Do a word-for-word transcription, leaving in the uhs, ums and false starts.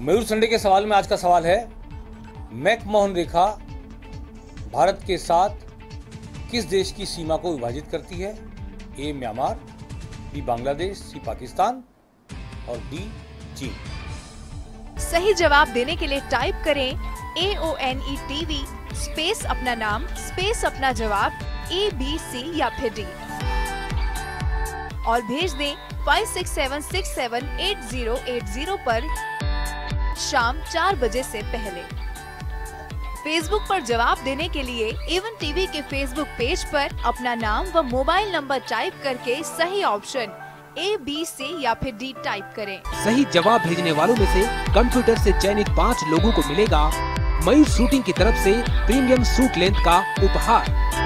मयूर Sunday के सवाल में आज का सवाल है, मैकमोहन रेखा भारत के साथ किस देश की सीमा को विभाजित करती है? A Myanmar, B Bangladesh, C Pakistan और डी चीन। सही जवाब देने के लिए टाइप करें A O N E TV space अपना नाम स्पेस अपना जवाब ए बी सी या फिर डी और भेज दें five six seven six seven eight zero eight zero पर शाम चार बजे से पहले। फेसबुक पर जवाब देने के लिए एवन टीवी के फेसबुक पेज पर अपना नाम व मोबाइल नंबर टाइप करके सही ऑप्शन ए, बी, सी या फिर डी टाइप करें। सही जवाब भेजने वालों में से कंप्यूटर से चयनित पाँच लोगों को मिलेगा मयूर शूटिंग की तरफ से प्रीमियम सूट लेंथ का उपहार।